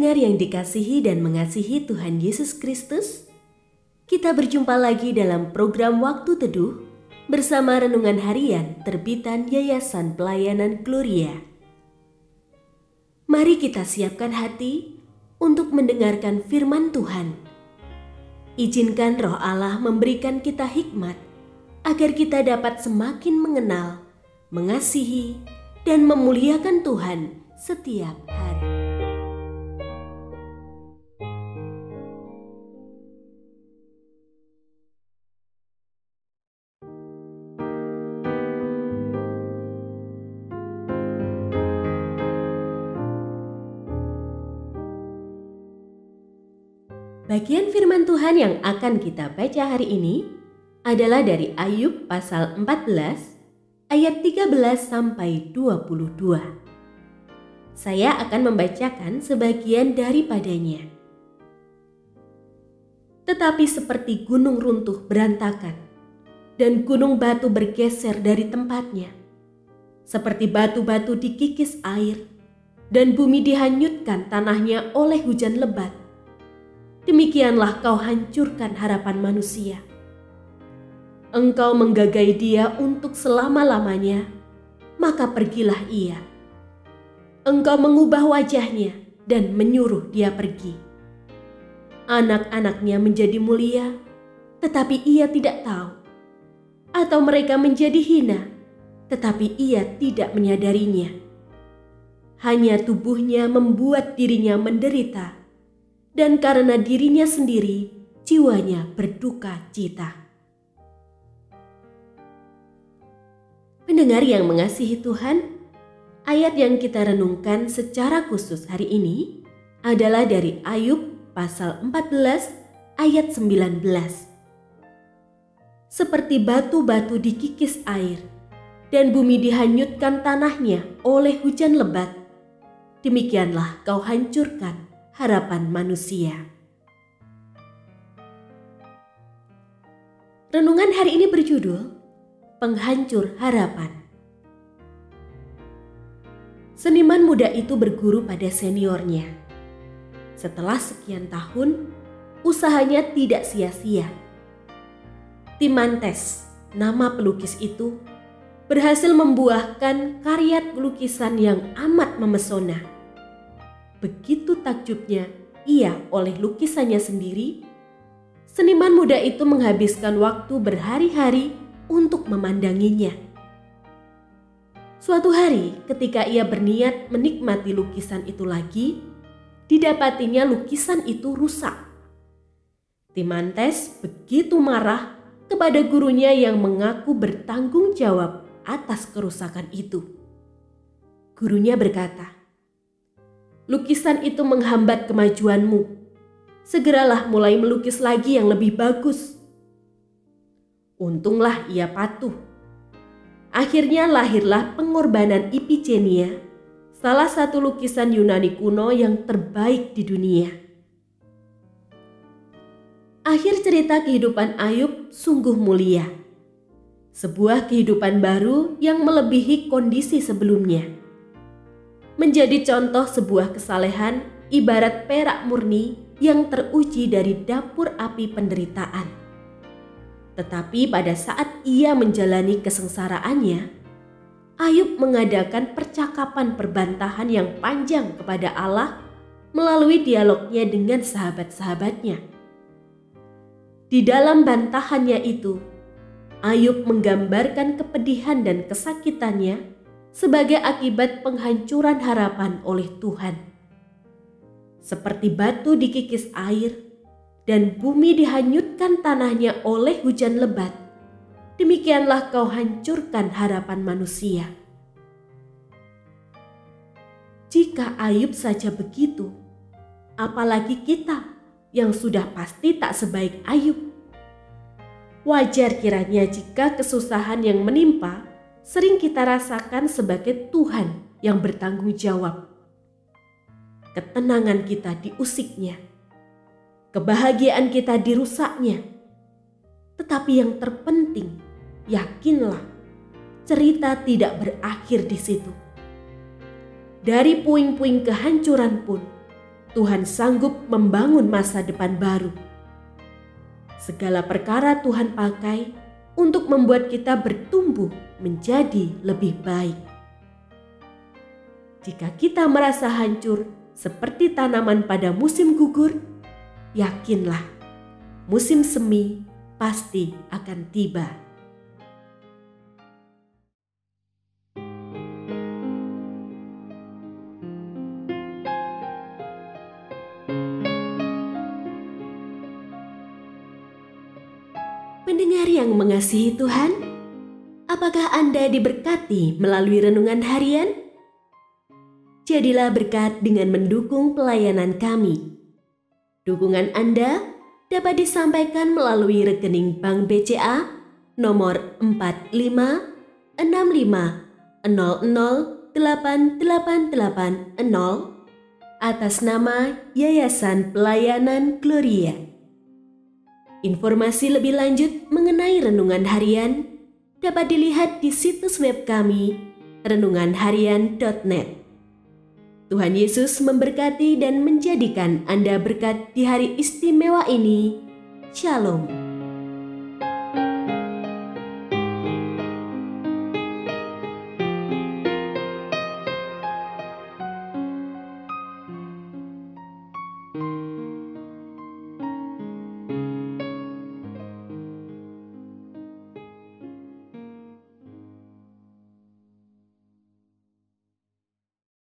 pendengar yang dikasihi dan mengasihi Tuhan Yesus Kristus, kita berjumpa lagi dalam program Waktu Teduh bersama Renungan Harian terbitan Yayasan Pelayanan Gloria. Mari kita siapkan hati untuk mendengarkan firman Tuhan. Izinkan Roh Allah memberikan kita hikmat agar kita dapat semakin mengenal, mengasihi, dan memuliakan Tuhan setiap hari. Bagian firman Tuhan yang akan kita baca hari ini adalah dari Ayub pasal 14 ayat 13 sampai 22. Saya akan membacakan sebagian daripadanya. Tetapi seperti gunung runtuh berantakan dan gunung batu bergeser dari tempatnya, seperti batu-batu dikikis air dan bumi dihanyutkan tanahnya oleh hujan lebat, demikianlah kau hancurkan harapan manusia. Engkau menggagai dia untuk selama-lamanya, maka pergilah ia. Engkau mengubah wajahnya dan menyuruh dia pergi. Anak-anaknya menjadi mulia, tetapi ia tidak tahu. Atau mereka menjadi hina, tetapi ia tidak menyadarinya. Hanya tubuhnya membuat dirinya menderita, dan karena dirinya sendiri, jiwanya berduka cita. Pendengar yang mengasihi Tuhan, ayat yang kita renungkan secara khusus hari ini adalah dari Ayub pasal 14 ayat 19. Seperti batu-batu dikikis air dan bumi dihanyutkan tanahnya oleh hujan lebat, demikianlah kau hancurkan harapan manusia. Renungan hari ini berjudul Penghancur Harapan. Seniman muda itu berguru pada seniornya. Setelah sekian tahun, usahanya tidak sia-sia. Timantes, nama pelukis itu, berhasil membuahkan karya lukisan yang amat memesona. Begitu takjubnya ia oleh lukisannya sendiri, seniman muda itu menghabiskan waktu berhari-hari untuk memandanginya. Suatu hari ketika ia berniat menikmati lukisan itu lagi, didapatinya lukisan itu rusak. Timantes begitu marah kepada gurunya yang mengaku bertanggung jawab atas kerusakan itu. Gurunya berkata, "Lukisan itu menghambat kemajuanmu. Segeralah mulai melukis lagi yang lebih bagus." Untunglah ia patuh. Akhirnya lahirlah Pengorbanan Ifigenia, salah satu lukisan Yunani kuno yang terbaik di dunia. Akhir cerita kehidupan Ayub sungguh mulia. Sebuah kehidupan baru yang melebihi kondisi sebelumnya. Menjadi contoh sebuah kesalehan ibarat perak murni yang teruji dari dapur api penderitaan. Tetapi pada saat ia menjalani kesengsaraannya, Ayub mengadakan percakapan perbantahan yang panjang kepada Allah melalui dialognya dengan sahabat-sahabatnya. Di dalam bantahannya itu, Ayub menggambarkan kepedihan dan kesakitannya sebagai akibat penghancuran harapan oleh Tuhan. Seperti batu dikikis air dan bumi dihanyutkan tanahnya oleh hujan lebat, demikianlah kau hancurkan harapan manusia. Jika Ayub saja begitu, apalagi kita yang sudah pasti tak sebaik Ayub. Wajar kiranya jika kesusahan yang menimpa sering kita rasakan sebagai Tuhan yang bertanggung jawab. Ketenangan kita diusiknya, kebahagiaan kita dirusaknya. Tetapi yang terpenting, yakinlah, cerita tidak berakhir di situ. Dari puing-puing kehancuran pun, Tuhan sanggup membangun masa depan baru. Segala perkara Tuhan pakai untuk membuat kita bertumbuh menjadi lebih baik. Jika kita merasa hancur seperti tanaman pada musim gugur, yakinlah musim semi pasti akan tiba. Pendengar yang mengasihi Tuhan, apakah Anda diberkati melalui renungan harian? Jadilah berkat dengan mendukung pelayanan kami. Dukungan Anda dapat disampaikan melalui rekening Bank BCA nomor 4565008880 atas nama Yayasan Pelayanan Gloria. Informasi lebih lanjut mengenai renungan harian dapat dilihat di situs web kami renunganharian.net. Tuhan Yesus memberkati dan menjadikan Anda berkat di hari istimewa ini. Shalom.